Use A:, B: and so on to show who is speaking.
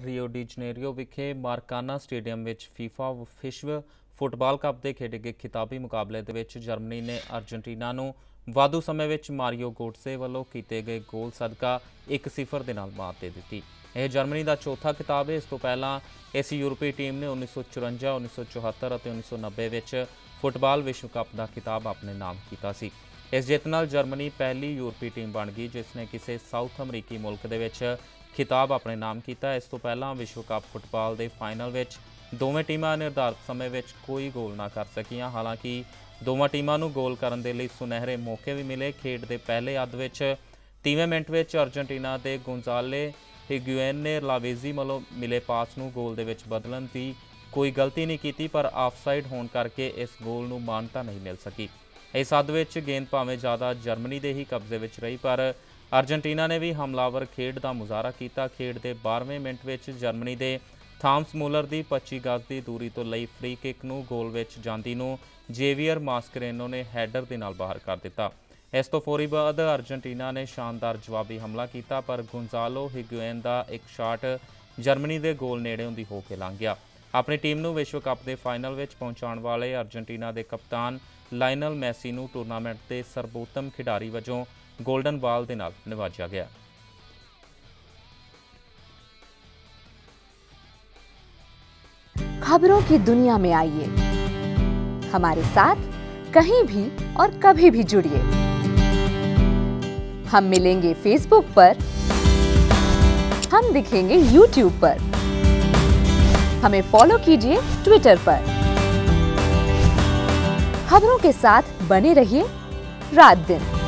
A: Rio de Janeiro ਵਿਖੇ Maracana stadium ਵਿੱਚ FIFA ਵਿਸ਼ਵ ਫੁੱਟਬਾਲ ਕੱਪ ਦੇ ਖੇਡੇ ਗਏ ਖਿਤਾਬੀ ਮੁਕਾਬਲੇ ਦੇ ਵਿੱਚ ਜਰਮਨੀ ਨੇ ਅਰਜਨਟੀਨਾ ਨੂੰ ਵਾਧੂ ਸਮੇਂ ਵਿੱਚ ਮਾਰੀਓ ਗੋਟਸੇ ਵੱਲੋਂ ਕੀਤੇ ਗਏ ਗੋਲ ਸਦਕਾ 1-0 ਦੇ ਨਾਲ ਮਾਤ ਦੇ ਦਿੱਤੀ। ਇਹ ਜਰਮਨੀ ਦਾ ਚੌਥਾ ਖਿਤਾਬ ਹੈ। ਇਸ ਤੋਂ ਪਹਿਲਾਂ ਇਸ ਯੂਰਪੀ ਟੀਮ ਨੇ 1954, 1974 ਅਤੇ 1990 ਵਿੱਚ ਫੁੱਟਬਾਲ ਵਿਸ਼ਵ ਕੱਪ ਦਾ ਖਿਤਾਬ ਆਪਣੇ ਨਾਮ ਕੀਤਾ ਸੀ। ਇਸ ਜਿੱਤ ਨਾਲ ਜਰਮਨੀ ਪਹਿਲੀ ਯੂਰਪੀ ਟੀਮ ਬਣ ਗਈ ਜਿਸ ਨੇ ਕਿਸੇ ਸਾਊਥ ਅਮਰੀਕੀ ਮੁਲਕ ਦੇ ਵਿੱਚ ਖਿਤਾਬ ਆਪਣੇ ਨਾਮ ਕੀਤਾ। ਇਸ ਤੋਂ ਪਹਿਲਾਂ ਵਿਸ਼ਵ ਕੱਪ ਫੁੱਟਬਾਲ ਦੇ ਫਾਈਨਲ ਵਿੱਚ ਦੋਵੇਂ ਟੀਮਾਂ ਨਿਰਧਾਰਤ ਸਮੇਂ ਵਿੱਚ ਕੋਈ ਗੋਲ ਨਾ ਕਰ ਸਕੀਆਂ। ਹਾਲਾਂਕਿ ਦੋਵਾਂ ਟੀਮਾਂ ਨੂੰ ਗੋਲ ਕਰਨ ਦੇ ਲਈ ਸੁਨਹਿਰੇ ਮੌਕੇ ਵੀ ਮਿਲੇ। ਖੇਡ ਦੇ ਪਹਿਲੇ ਅੱਧ ਵਿੱਚ 30ਵੇਂ ਮਿੰਟ ਵਿੱਚ ਅਰਜਨਟੀਨਾ ਦੇ ਗੋਂਜ਼ਾਲੇ ਹਿਗੁਏਨ ਨੇ ਲਾਵੇਜ਼ੀ ਵੱਲੋਂ ਮਿਲੇ ਪਾਸ ਨੂੰ ਗੋਲ ਦੇ ਵਿੱਚ ਬਦਲਣ ਦੀ ਕੋਈ ਗਲਤੀ ਨਹੀਂ ਕੀਤੀ, ਪਰ ਆਫਸਾਈਡ ਹੋਣ ਕਰਕੇ ਇਸ ਗੋਲ ਨੂੰ ਮਾਨਤਾ ਨਹੀਂ ਮਿਲ ਸਕੀ। ਇਸ ਅੱਧ ਵਿੱਚ ਗੇਂਦ ਭਾਵੇਂ ਜ਼ਿਆਦਾ ਜਰਮਨੀ ਦੇ ਹੀ ਕਬਜ਼ੇ ਵਿੱਚ ਰਹੀ, ਪਰ ਅਰਜਨਟੀਨਾ ਨੇ ਵੀ ਹਮਲਾਵਰ ਖੇਡ ਦਾ ਮੁਜ਼ਾਹਰਾ ਕੀਤਾ। ਖੇਡ ਦੇ 12ਵੇਂ ਮਿੰਟ ਵਿੱਚ ਜਰਮਨੀ ਦੇ ਥਾਮਸ ਮੁਲਰ ਦੀ 25 ਗਜ਼ ਦੀ ਦੂਰੀ ਤੋਂ ਲਈ ਫ੍ਰੀ ਕਿਕ ਨੂੰ ਗੋਲ ਵਿੱਚ ਜਾਂਦੀ ਨੂੰ ਜੇਵੀਅਰ ਮਾਸਕਰੇਨੋ ਨੇ ਹੈਡਰ ਦੇ ਨਾਲ ਬਾਹਰ ਕਰ ਦਿੱਤਾ। ਇਸ ਤੋਂ ਫੌਰੀ ਬਾਅਦ ਅਰਜਨਟੀਨਾ ਨੇ ਸ਼ਾਨਦਾਰ ਜਵਾਬੀ ਹਮਲਾ ਕੀਤਾ, ਪਰ ਗੋਂਜ਼ਾਲੋ ਹਿਗੁਏਨ ਦਾ ਇੱਕ ਸ਼ਾਟ ਜਰਮਨੀ ਦੇ ਗੋਲ ਨੇੜੇ ਹੁੰਦੀ ਹੋ ਕੇ ਲੰਘ ਗਿਆ। ਆਪਣੀ ਟੀਮ ਨੂੰ ਵਿਸ਼ਵ ਕੱਪ ਦੇ ਫਾਈਨਲ ਵਿੱਚ ਪਹੁੰਚਾਉਣ ਵਾਲੇ ਅਰਜਨਟੀਨਾ ਦੇ ਕਪਤਾਨ ਲਾਇਨਲ ਮੈਸੀ ਨੂੰ ਟੂਰਨਾਮੈਂਟ ਦੇ ਸਰਬੋਤਮ ਖਿਡਾਰੀ ਵਜੋਂ गोल्डन बॉल ਦੇ ਨਾਲ ਨਿਵਾਜਿਆ ਗਿਆ।
B: खबरों की दुनिया में आइए, हमारे साथ कहीं भी और कभी भी जुड़िए। हम मिलेंगे फेसबुक पर, हम दिखेंगे यूट्यूब पर, हमें फॉलो कीजिए ट्विटर पर। खबरों के साथ बने रहिए रात दिन।